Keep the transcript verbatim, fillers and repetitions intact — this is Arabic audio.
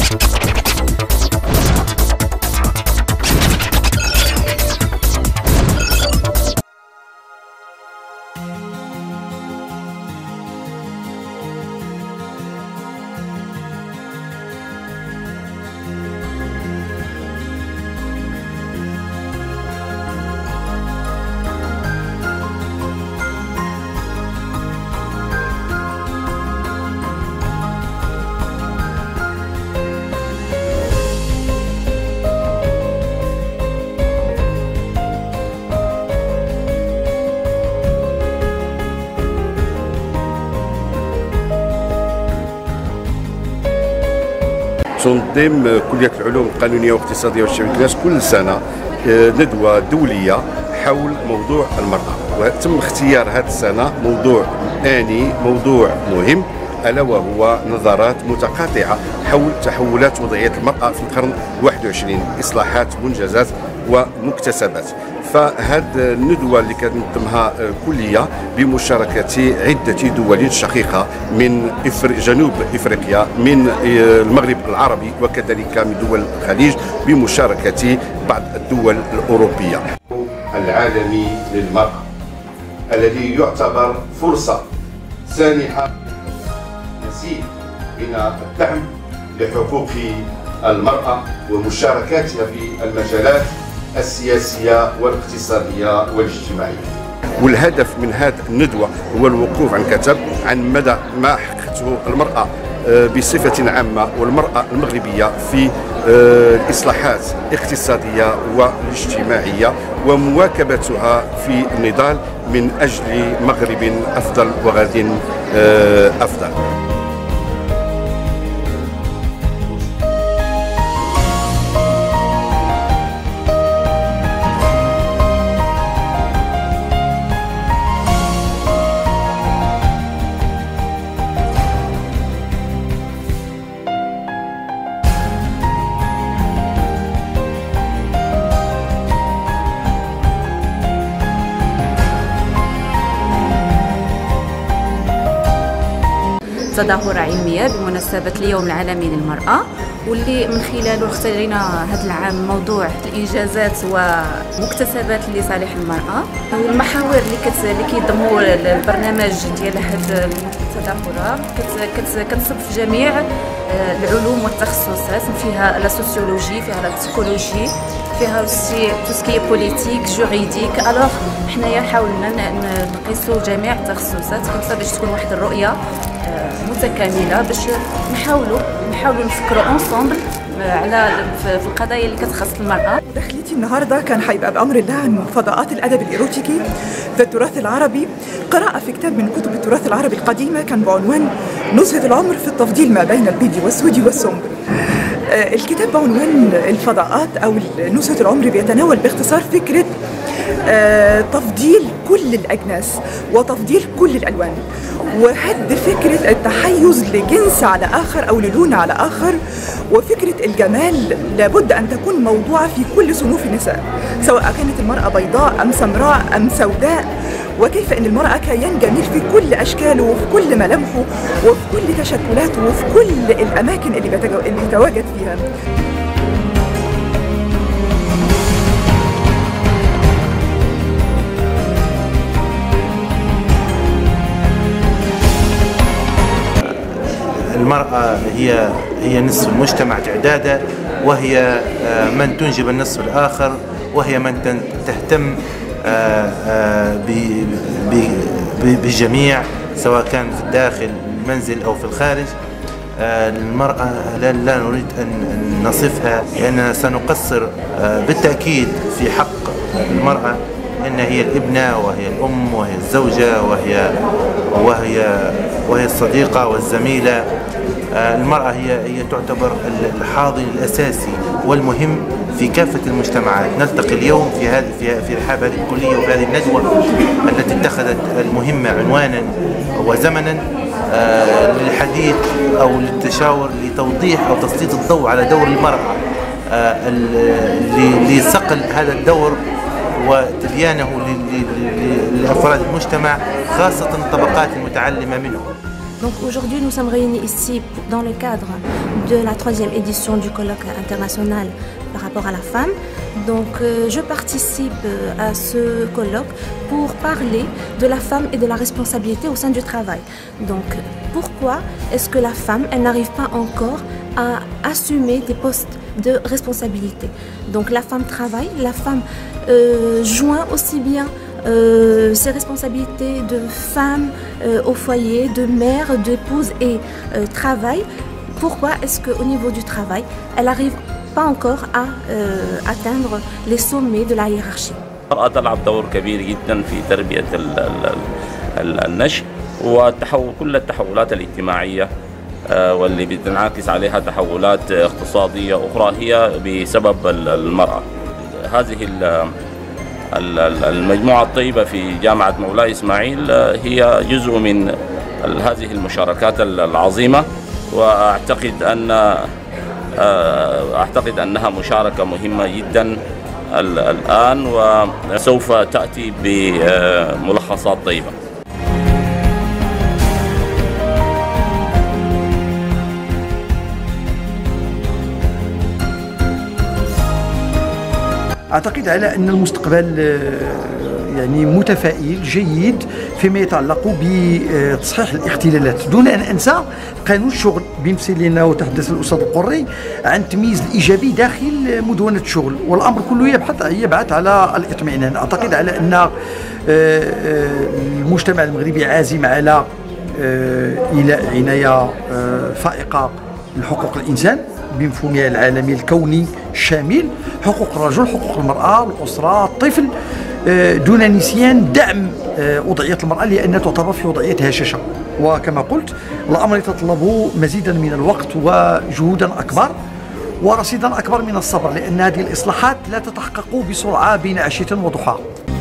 تنظم كلية العلوم القانونية والاقتصادية والشبكات كل سنة ندوة دولية حول موضوع المرأة، وتم اختيار هذه السنة موضوع آني، موضوع مهم، ألا وهو نظرات متقاطعة حول تحولات وضعية المرأة في القرن الواحد والعشرين، إصلاحات، منجزات ومكتسبات. فهذه الندوة اللي كتنظمها كلية بمشاركة عدة دول شقيقة من جنوب إفريقيا، من المغرب العربي، وكذلك من دول الخليج، بمشاركة بعض الدول الأوروبية. العالمي للمرأة الذي يعتبر فرصة سانحة نسيج بين الدعم لحقوق المرأة ومشاركاتها في المجالات السياسية والاقتصادية والاجتماعية. والهدف من هذه الندوة هو الوقوف عن كتب عن مدى ما حققته المرأة بصفة عامة والمرأة المغربية في الإصلاحات الاقتصادية والاجتماعية، ومواكبتها في النضال من أجل مغرب أفضل وغد أفضل. تظاهرة علمية بمناسبة اليوم العالمي للمرأة، واللي من خلاله اختارينا هذا العام موضوع الإنجازات ومكتسبات لصالح المرأة، والمحاور اللي كت اللي كيضموا البرنامج ديال هذه التظاهرة كتصب في جميع العلوم والتخصصات، فيها لا سوسيولوجي، فيها لا بسيكولوجي، فيها aussi tout ce qui est politique juridique. alors حنايا حاولنا نقيسوا جميع التخصصات كما باش تكون واحد الرؤيه متكامله، باش نحاولوا نحاولوا نفكروا انصامبل على في القضايا اللي كتخص المراه. دخلتي النهارده كان حيبقى بامر الله عن فضاءات الادب الايروتيكي في التراث العربي، قراءه في كتاب من كتب التراث العربي القديمه كان بعنوان نزهة العمر في التفضيل ما بين البيض والسود والسمر. الكتاب بعنوان الفضاءات أو نزهة العمر بيتناول باختصار فكرة تفضيل كل الأجناس وتفضيل كل الألوان، وهد فكرة التحيز لجنس على آخر أو للون على آخر، وفكرة الجمال لابد أن تكون موضوعة في كل صنوف النساء، سواء كانت المرأة بيضاء أم سمراء أم سوداء، وكيف أن المرأة كيان جميل في كل أشكاله وفي كل ملامحه وفي كل تشكلاته وفي كل الأماكن اللي بيتواجد فيها. المرأة هي هي نصف المجتمع تعدادا، وهي من تنجب النصف الآخر، وهي من تهتم بالجميع سواء كان في الداخل المنزل أو في الخارج. المرأة لا, لا نريد أن نصفها لأننا سنقصر بالتأكيد في حق المرأة، أن هي الابنة وهي الأم وهي الزوجة وهي وهي وهي الصديقة والزميلة. المرأة هي هي تعتبر الحاضن الأساسي والمهم في كافة المجتمعات. نلتقي اليوم في هذه في في رحاب هذه الكلية وفي هذه الندوة التي اتخذت المهمة عنوانا وزمنا للحديث أو للتشاور لتوضيح أو تسليط الضوء على دور المرأة لصقل هذا الدور وتبيانه لأفراد المجتمع، خاصة الطبقات المتعلمة منه. Donc aujourd'hui, nous sommes réunis ici dans le cadre de la troisième édition du colloque international par rapport à la femme. Donc euh, je participe à ce colloque pour parler de la femme et de la responsabilité au sein du travail. Donc pourquoi est-ce que la femme, elle n'arrive pas encore à assumer des postes de responsabilité? Donc la femme travaille, la femme euh, joint aussi bien Euh, ses responsabilités de femme euh, au foyer, de mère, d'épouse et euh, travail. Pourquoi est-ce qu'au niveau du travail, elle n'arrive pas encore à euh, atteindre les sommets de la hiérarchie? المرأة تلعب دور كبير جدا في تربية النشء وتحول كل التحولات الاجتماعية واللي بتنعكس عليها تحولات اقتصادية أخرى هي بسبب المرأة. هذه المجموعة الطيبة في جامعة مولاي إسماعيل هي جزء من هذه المشاركات العظيمة، وأعتقد أن أعتقد أنها مشاركة مهمة جدا الآن وسوف تأتي بملخصات طيبة. أعتقد على أن المستقبل يعني متفائل جيد فيما يتعلق بتصحيح الاختلالات، دون أن أنسى قانون الشغل بمثلنا وتحدث الأستاذ القري عن التمييز الإيجابي داخل مدونة الشغل، والأمر كله يبحث يبعث على الاطمئنان. أعتقد على أن المجتمع المغربي عازم على إيلاء عناية فائقة لحقوق الإنسان بمفهومها العالمي الكوني الشامل، حقوق الرجل، حقوق المرأة، الأسرة، الطفل، دون نسيان دعم وضعية المرأة لأنها تعتبر في وضعية هشاشة. وكما قلت الأمر يتطلب مزيدا من الوقت وجهودا أكبر ورصيدا أكبر من الصبر، لأن هذه الإصلاحات لا تتحقق بسرعة بين عشية وضحى.